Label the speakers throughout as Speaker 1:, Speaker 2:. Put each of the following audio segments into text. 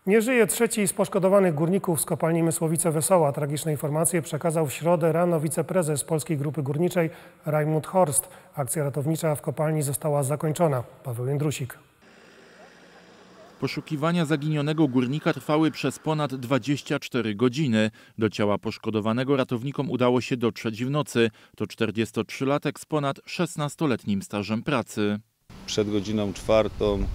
Speaker 1: Nie żyje trzeci z poszkodowanych górników z kopalni Mysłowice-Wesoła. Tragiczne informacje przekazał w środę rano wiceprezes Polskiej Grupy Górniczej Rajmund Horst. Akcja ratownicza w kopalni została zakończona. Paweł Jędrusik.
Speaker 2: Poszukiwania zaginionego górnika trwały przez ponad 24 godziny. Do ciała poszkodowanego ratownikom udało się dotrzeć w nocy. To 43-latek z ponad 16-letnim stażem pracy.
Speaker 3: Przed godziną 4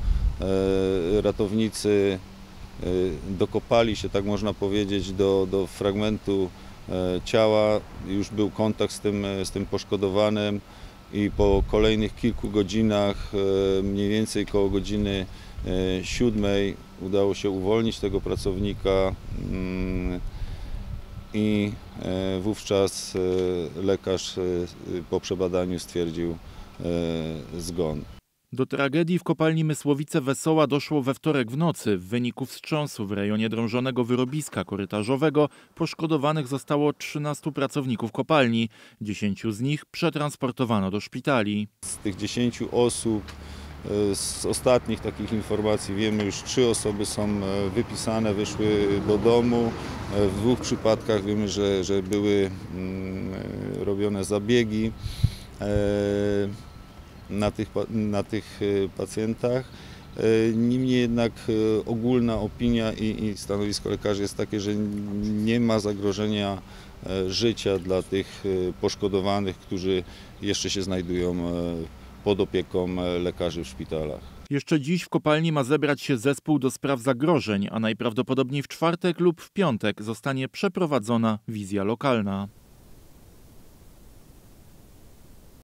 Speaker 3: ratownicy dokopali się, tak można powiedzieć, do fragmentu ciała. Już był kontakt z tym poszkodowanym i po kolejnych kilku godzinach, mniej więcej koło godziny 7, udało się uwolnić tego pracownika i wówczas lekarz po przebadaniu stwierdził zgon.
Speaker 2: Do tragedii w kopalni Mysłowice-Wesoła doszło we wtorek w nocy. W wyniku wstrząsu w rejonie drążonego wyrobiska korytarzowego poszkodowanych zostało 13 pracowników kopalni. 10 z nich przetransportowano do szpitali.
Speaker 3: Z tych 10 osób, z ostatnich takich informacji wiemy, już 3 osoby są wypisane, wyszły do domu. W 2 przypadkach wiemy, że były robione zabiegi na tych pacjentach. Niemniej jednak ogólna opinia i stanowisko lekarzy jest takie, że nie ma zagrożenia życia dla tych poszkodowanych, którzy jeszcze się znajdują pod opieką lekarzy w szpitalach.
Speaker 2: Jeszcze dziś w kopalni ma zebrać się zespół do spraw zagrożeń, a najprawdopodobniej w czwartek lub w piątek zostanie przeprowadzona wizja lokalna.